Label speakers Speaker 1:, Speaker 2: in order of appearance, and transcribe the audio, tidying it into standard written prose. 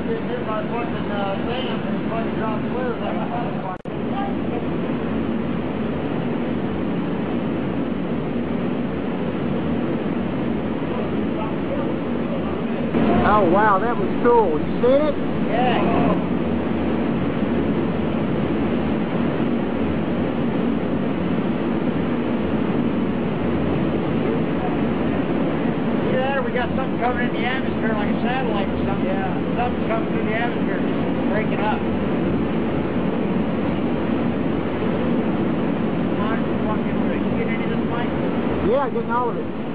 Speaker 1: did this by putting sand and putting drop fluid like a butterfly.
Speaker 2: Oh wow, that was cool. You seen it?
Speaker 1: Yeah. We got something coming in the atmosphere like a satellite or something. Yeah. Something's coming through the atmosphere, just breaking up. Come on, fucking, can you get any of this mic?
Speaker 2: Yeah, getting all of it.